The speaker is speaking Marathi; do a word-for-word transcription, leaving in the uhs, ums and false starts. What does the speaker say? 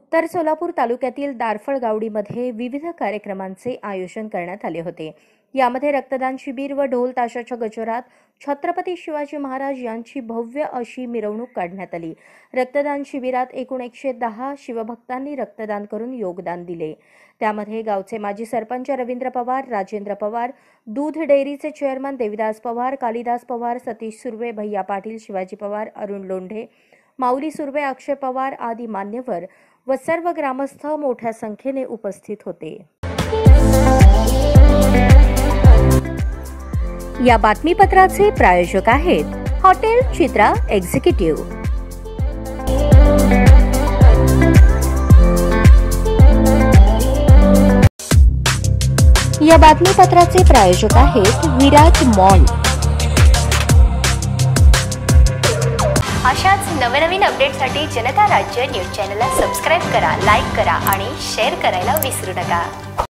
उत्तर सोलापूर तालुक्यातील दारफळगावडीमध्ये विविध कार्यक्रमांचे आयोजन करण्यात आले होते। यामध्ये रक्तदान शिबिर व ढोल ताशाच्या गजरात छत्रपती शिवाजी महाराज यांची भव्य अशी मिरवणूक काढण्यात आली। रक्तदान शिबिरात एकूण एकशे दहा शिवभक्तांनी रक्तदान करून योगदान दिले। त्यामध्ये गावचे माजी सरपंच रवींद्र पवार, राजेंद्र पवार, दूध डेअरीचे चेअरमन देविदास पवार, कालिदास पवार, सतीश सुर्वे, भैया पाटील, शिवाजी पवार, अरुण लोंढे, माऊली सुर्वे, अक्षय पवार आदी मान्यवर व सर्व ग्रामस्थ मोठ्या संख्येने उपस्थित होते। या बातमीपत्राचे प्रायोजक आहेत हॉटेल चित्रा एक्झिक्युटिव्ह। या बातमीपत्राचे प्रायोजक आहेत विराज मॉल। अशाच नवनवीन अपडेटसाठी जनता राज्य न्यूज चॅनलला सबस्क्राईब करा, लाईक करा आणि शेअर करायला विसरू नका।